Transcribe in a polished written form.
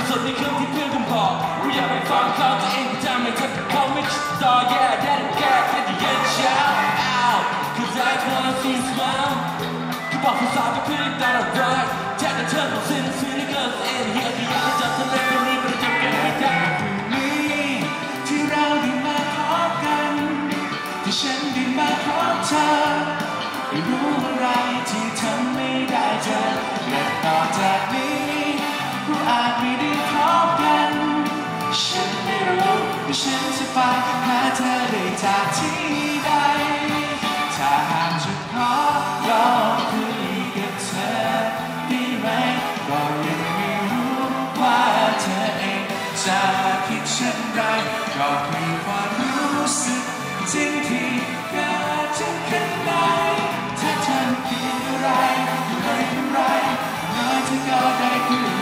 สุดในคำที่เพื่อนคุณบอกกูอยากไปฟังเขาตัวเองก็จำไม่ทันเขาไม่คิดต่อ yeah that cat that you get shout out cause I wanna see you smile คือบอกภาษาที่เพื่อนตลอดรักแทนแต่เธอของสิ่งที่นี่ก็เอ็นเฮียก็อยากจะทำให้คนนี้ประจำกันไม่ได้ที่เราได้มาพบกันที่ฉันได้มาพบเธอไม่รู้อะไรที่ทำไม่ได้เจอและต่อจากนี้เราอาจไม่ได้พบกันฉันไม่รู้ว่าฉันจะไปหาเธอได้จากที่ใดถ้าหากจะขอลองคุยกับเธอได้ไหมก็ยังไม่รู้ว่าเธอเองจะคิดเช่นไรก็เพียงความรู้สึกจริงที่เกิดจากข้างในถ้าเธอคิดอะไรไม่เป็นไรน้อยเธอก็ได้คุย